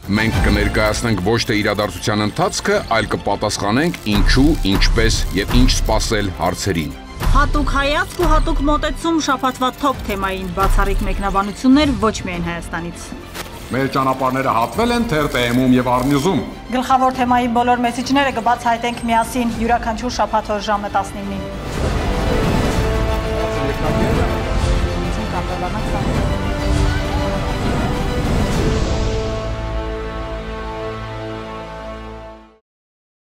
Մենք կներկայացնենք ոչ թե իրադարձության ընթացքը, այլ կպատասխանենք ինչու, ինչպես եւ ինչ սպասել հարցերին։ Հատուկ հայացք ու հատուկ մոտեցում շաբաթվա թոփ թեմային բացառիկ մեկնաբանություններ ոչ միայն Հայաստանից։ Մեր ճանապարհները հատվել են TRT-ում եւ Arnews-ում։ Գլխավոր թեմայի բոլոր մեսիջները կբացահայտենք միասին յուրաքանչյուր շաբաթ օր ժամը 19-ին։